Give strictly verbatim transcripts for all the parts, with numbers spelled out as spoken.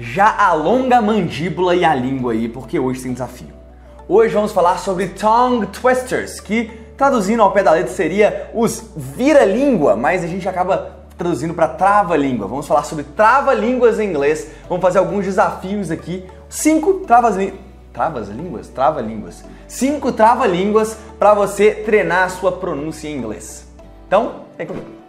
Já alonga a mandíbula e a língua aí, porque hoje tem desafio. Hoje vamos falar sobre tongue twisters, que traduzindo ao pé da letra seria os vira-língua, mas a gente acaba traduzindo para trava-língua. Vamos falar sobre trava-línguas em inglês. Vamos fazer alguns desafios aqui. Cinco travas-línguas. Travas-línguas? Trava-línguas. Cinco trava-línguas para você treinar a sua pronúncia em inglês. Então, vem comigo.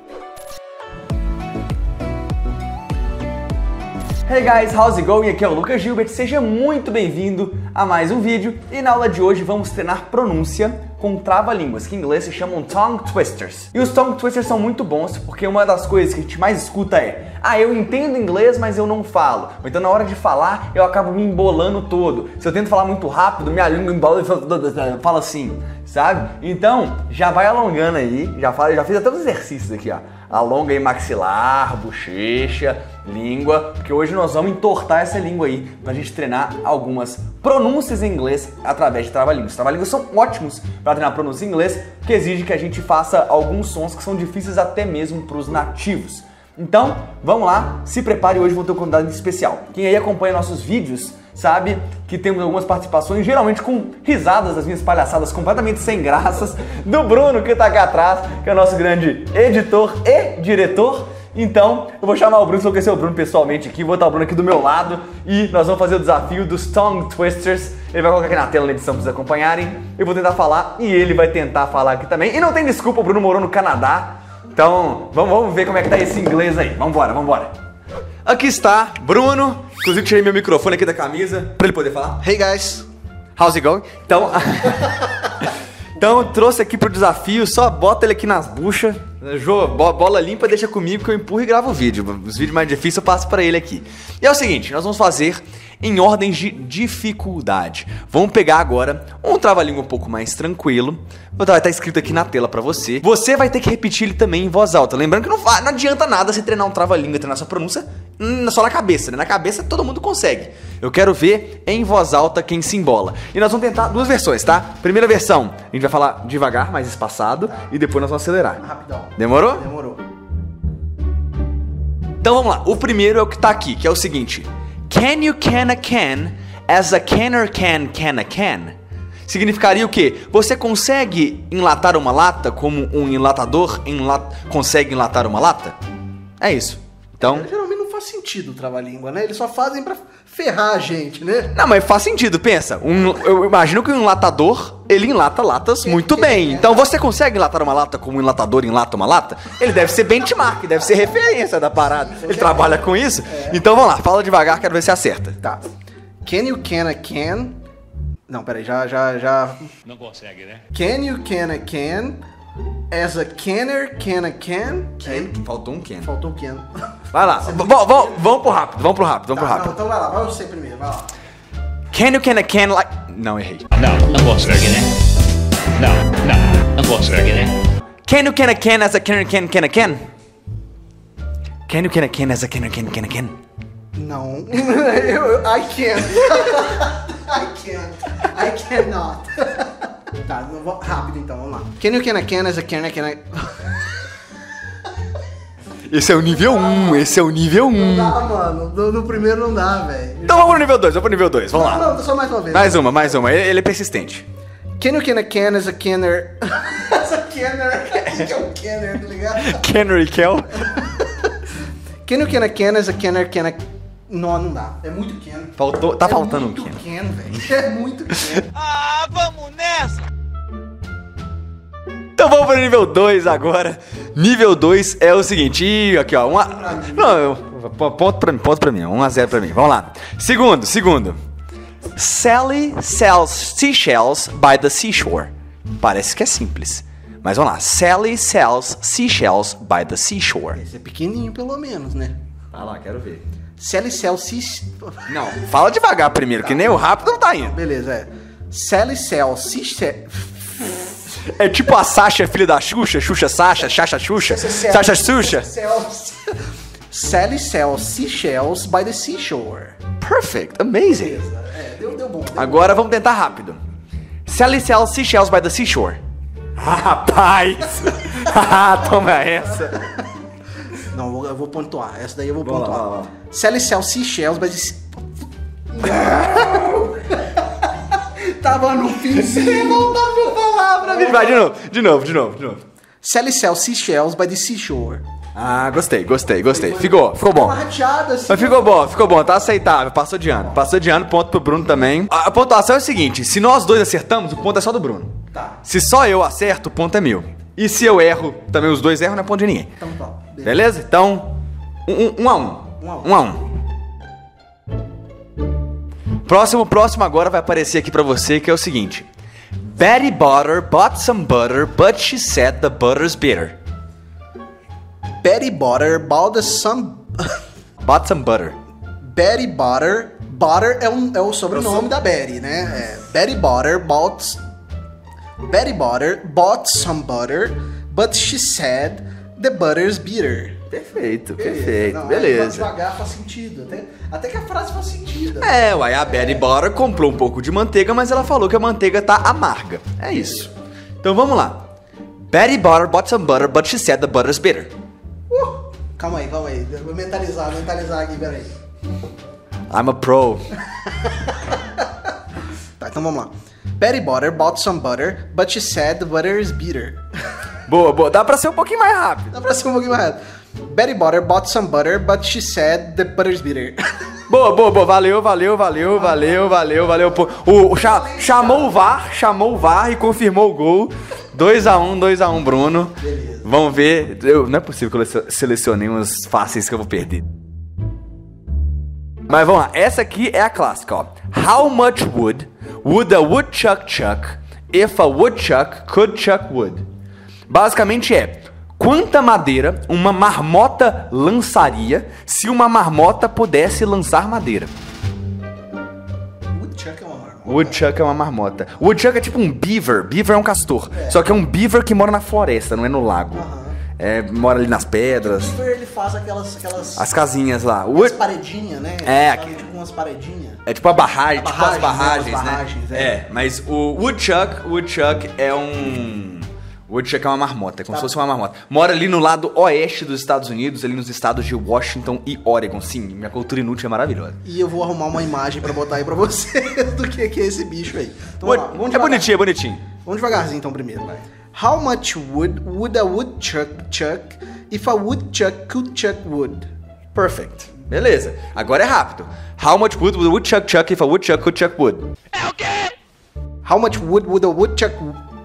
Hey guys, how's it going? Aqui é o Lucas Gilbert, seja muito bem-vindo a mais um vídeo e na aula de hoje vamos treinar pronúncia com trava-línguas, que em inglês se chamam tongue twisters. E os tongue twisters são muito bons porque uma das coisas que a gente mais escuta é: ah, eu entendo inglês, mas eu não falo. Ou então na hora de falar eu acabo me embolando todo. Se eu tento falar muito rápido, minha língua embola e fala assim, sabe? Então já vai alongando aí, já, fala, já fiz até os exercícios aqui, ó. Alonga aí maxilar, bochecha, língua, porque hoje nós vamos entortar essa língua aí pra gente treinar algumas pronúncias em inglês através de trava-línguas. Trava-línguas são ótimos para treinar pronúncia em inglês, porque exige que a gente faça alguns sons que são difíceis até mesmo para os nativos. Então, vamos lá, se prepare, hoje vou ter um convidado especial. Quem aí acompanha nossos vídeos sabe que temos algumas participações, geralmente com risadas das minhas palhaçadas completamente sem graças, do Bruno que tá aqui atrás, que é o nosso grande editor e diretor. Então, eu vou chamar o Bruno, se eu conhecer o Bruno pessoalmente aqui, vou botar o Bruno aqui do meu lado e nós vamos fazer o desafio dos tongue twisters. Ele vai colocar aqui na tela na edição para vocês acompanharem. Eu vou tentar falar e ele vai tentar falar aqui também. E não tem desculpa, o Bruno morou no Canadá. Então, vamos, vamos ver como é que tá esse inglês aí. Vambora, vambora. Aqui está Bruno. Inclusive, tirei meu microfone aqui da camisa para ele poder falar. Hey guys, how's it going? Então, então eu trouxe aqui pro desafio, só bota ele aqui nas buchas. Jô, bola limpa, deixa comigo que eu empurro e gravo o vídeo. Os vídeos mais difíceis eu passo pra ele aqui. E é o seguinte, nós vamos fazer em ordem de dificuldade. Vamos pegar agora um trava-língua um pouco mais tranquilo. Vai estar escrito aqui na tela pra você. Você vai ter que repetir ele também em voz alta. Lembrando que não, não adianta nada você treinar um trava-língua, treinar sua pronúncia só na cabeça, né? Na cabeça todo mundo consegue. Eu quero ver em voz alta quem se embola. E nós vamos tentar duas versões, tá? Primeira versão, a gente vai falar devagar, mais espaçado, tá. E depois nós vamos acelerar. Rapidão. Demorou? Demorou. Então vamos lá. O primeiro é o que tá aqui, que é o seguinte: Can you can a can as a canner can can a can? Significaria o quê? Você consegue enlatar uma lata como um enlatador enla... consegue enlatar uma lata? É isso. Então... É, geralmente não faz sentido o trava-língua, né? Eles só fazem pra ferrar a gente, né? Não, mas faz sentido, pensa. Um, eu imagino que um enlatador, ele enlata latas muito bem. Então você consegue enlatar uma lata como um enlatador enlata uma lata? Ele deve ser benchmark, deve ser referência da parada. Ele trabalha com isso? Então vamos lá, fala devagar, quero ver se acerta. Tá. Can you can a can... Não, peraí, já, já, já... Não consegue, né? Can you can a can as a canner can a can? Can. Faltou um can. Faltou um can. Vai lá, vamos pro rápido, vamos pro rápido, vamos pro Tá, rápido. não, então vai lá, vai você primeiro, vai lá. Can you can a can like... Não, errei. Não, não consegue, né? Não, não, não consegue, né? Can you can a can as a canner can can a can? Can you can a can as a canner can can a can? Não. eu, eu, I can't. I can't. I cannot. Tá, vou, rápido então, vamos lá. Can you can a can as a can a can a... Esse é o nível um, esse é o nível um. Não dá, mano. No, no primeiro não dá, velho. Então vamos pro nível dois, vamos pro nível dois, vamos lá. Não, não, só mais uma vez. Mais uma, mais uma, ele, ele é persistente. Can you can a can as a canner... as a canner... que é um canner, tá ligado? Canner e Kel. Can you can a can as a canner can a... Não, não dá. É muito can. Faltou, tá é faltando um muito can. can, velho. É muito can. Ah, vamos nessa! Então vamos pro nível dois agora. Nível dois é o seguinte, ih, aqui ó, uma... Não, eu... ponto pra mim, ponto pra mim, um a zero pra mim, vamos lá. Segundo, segundo. Sally sells seashells by the seashore. Parece que é simples, mas vamos lá. Sally sells seashells by the seashore. Esse é pequenininho pelo menos, né? Vai lá, quero ver. Sally sells seashells... Não, fala devagar primeiro, que nem o rápido não tá indo. Beleza, é. Sally sells seashells... É tipo a Sasha, filha da Xuxa, Xuxa Sasha, Sasha Xuxa, Sasha Xuxa. Sally sells seashells by the seashore. Perfect, amazing. Beleza, é, deu, deu bom. Deu Agora vamos tentar rápido. Sally sells seashells by the seashore. Ah, rapaz! Ah, toma essa. Não, eu vou pontuar. Essa daí eu vou Vamos pontuar. lá, vai lá. Sally sells seashells by the... Tava no finzinho, não dá pra palavra, velho. Vai, de novo, de novo, de novo, de novo. Sally sells seashells by the seashore. Ah, gostei, gostei, gostei. Ficou, ficou bom. Uma rateada assim. Mas ficou bom, ficou bom, tá aceitável. Passou de ano. Passou de ano, ponto pro Bruno também. A pontuação é o seguinte: se nós dois acertamos, o ponto é só do Bruno. Tá. Se só eu acerto, o ponto é meu. E se eu erro, também os dois erram, não é ponto de ninguém. Então tá. Beleza. Beleza? Então, um, um, um a um. Um a um. Um a um. Próximo, próximo agora vai aparecer aqui pra você, que é o seguinte. Betty Butter bought some butter, but she said the butter's bitter. Betty Butter bought some... Bought some butter. Betty Butter... Butter é, um, é o sobrenome da Betty, né? É, Betty Butter bought... Betty Butter bought some butter, but she said the butter's bitter. Perfeito, perfeito, Não, beleza. Devagar faz sentido. Até, até que a frase faz sentido. É, uai, a Betty Butter comprou um pouco de manteiga, mas ela falou que a manteiga tá amarga. É isso. Então vamos lá. Betty Butter bought some butter, but she said the butter's bitter. Uh, calma aí, calma aí. Vou mentalizar, mentalizar aqui, peraí. I'm a pro. Tá, então vamos lá. Betty Butter bought some butter, but she said the butter is bitter. Boa, boa. Dá pra ser um pouquinho mais rápido. Dá pra ser um pouquinho mais rápido. Betty Butter bought some butter, but she said the butter is bitter. Boa, boa, boa. Valeu, valeu, valeu, valeu, valeu, valeu. Pô, O, o cha- chamou o V A R, chamou o V A R e confirmou o gol. dois a um, dois a um, Bruno. Beleza. Vamos ver. Eu, não é possível que eu sele- selecionei umas fáceis que eu vou perder. Mas vamos lá. Essa aqui é a clássica, ó. How much wood would a woodchuck chuck if a woodchuck could chuck wood? Basicamente é: quanta madeira uma marmota lançaria se uma marmota pudesse lançar madeira? Woodchuck é uma marmota. Woodchuck é uma marmota. Woodchuck é tipo um beaver. Beaver é um castor. Só que é um beaver que mora na floresta, não é no lago. Aham. É, mora ali nas pedras. O Beaver, ele faz aquelas... aquelas As casinhas lá. Umas Wood... paredinhas, né? É, Faz, aqui- tipo umas paredinhas. É tipo a barragem, A tipo as barragem, barragens, né? As né? barragens, é. É, mas o Woodchuck, Woodchuck é um... Woodchuck é uma marmota, é como Tá. se fosse uma marmota. Mora ali no lado oeste dos Estados Unidos, ali nos estados de Washington e Oregon. Sim, minha cultura inútil é maravilhosa. E eu vou arrumar uma imagem pra botar aí pra vocês do que, que é esse bicho aí. Então, Wood- vamos lá, vamos é devagar. bonitinho, é bonitinho. Vamos devagarzinho então primeiro, vai. How much wood would a woodchuck chuck if a woodchuck could chuck wood? Perfect. Beleza. Agora é rápido. How much wood would a woodchuck chuck if a woodchuck could chuck wood? How much wood would a woodchuck...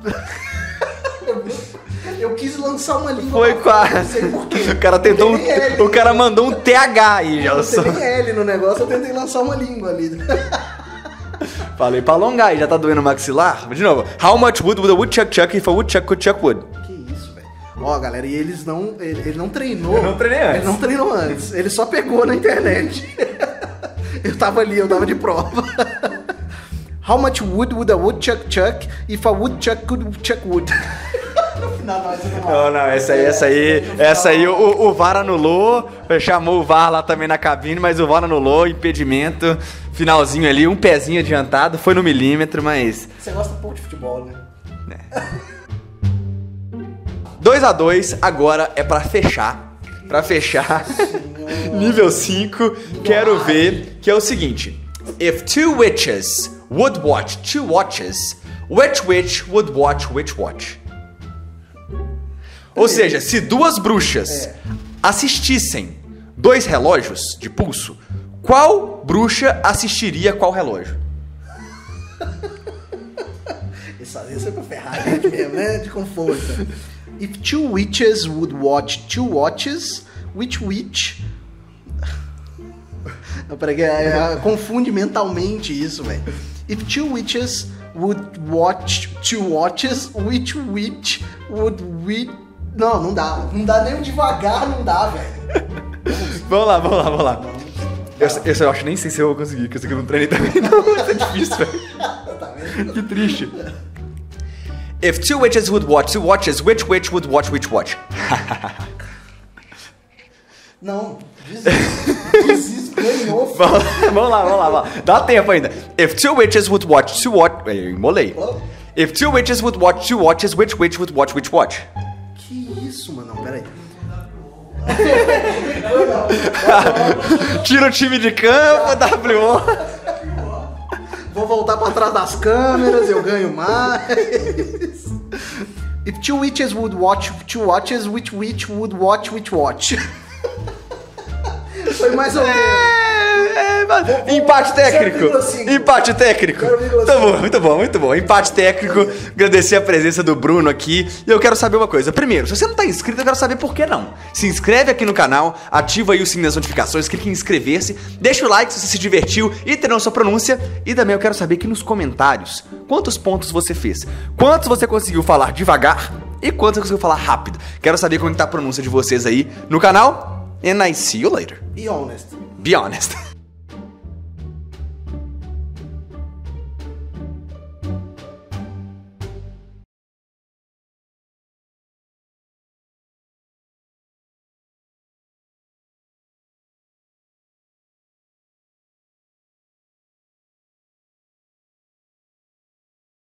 Eu quis lançar uma língua. Foi pra fora, quase. Não sei por quê. O cara tentou Não tem nem um, L, o cara mandou um T H aí, já. Não só. tem nem L no negócio, eu tentei lançar uma língua ali. Falei pra alongar aí, já tá doendo o maxilar? De novo. How much wood would a woodchuck chuck if a woodchuck could chuck wood? Que isso, velho. Ó, galera, e eles não... Ele, ele não treinou. Eu não treinei antes. Ele não treinou antes. Ele só pegou na internet. Eu tava ali, eu tava de prova. How much wood would a woodchuck chuck if a woodchuck could chuck wood? No final, nós vamos lá. Não, não, essa aí, essa aí, essa aí o, o V A R anulou, chamou o V A R lá também na cabine, mas o V A R anulou, impedimento, finalzinho ali, um pezinho adiantado, foi no milímetro, mas... Você gosta pouco de futebol, né? dois a dois, agora é pra fechar, pra fechar, nível cinco, quero ver, que é o seguinte. If two witches would watch two watches, which witch would watch which watch? Ou seja, se duas bruxas assistissem dois relógios de pulso, qual bruxa assistiria qual relógio? Isso aí é pra ferrar a gente mesmo, né? De conforto. If two witches would watch two watches, which witch... Não, peraí, é, é, confunde mentalmente isso, velho. If two witches would watch two watches, which witch would we... Não, não dá. Não dá nem devagar, não dá, velho. Vamos lá, vamos lá, vamos lá. Eu, eu, eu acho nem sei se eu vou conseguir, porque isso aqui eu não treinei também não. Isso é difícil, velho. Tá vendo? Que triste. If two witches would watch two watches, which witch would watch which watch? Não, desiste. Desiste, ganhou. Vamos vamos lá, vamos lá, vamos lá. Dá tempo ainda. If two witches would watch two watch... Eu embolei. If two witches would watch two watches, which witch would watch which watch? Que isso, mano? Não, peraí. Tira o time de campo, W O. Vou voltar pra trás das câmeras, eu ganho mais. If two witches would watch two watches, which witch would watch which watch? Foi mais ou menos. É, é, empate técnico. Empate técnico. Tá bom, muito bom, muito bom. Empate técnico. Agradecer a presença do Bruno aqui. E eu quero saber uma coisa. Primeiro, se você não tá inscrito, eu quero saber por que não. Se inscreve aqui no canal, ativa aí o sininho das notificações, clique em inscrever-se, deixa o like se você se divertiu e treinou sua pronúncia. E também eu quero saber aqui nos comentários quantos pontos você fez. Quantos você conseguiu falar devagar e quantos você conseguiu falar rápido. Quero saber como tá a pronúncia de vocês aí no canal. And I see you later. Be honest. Be honest.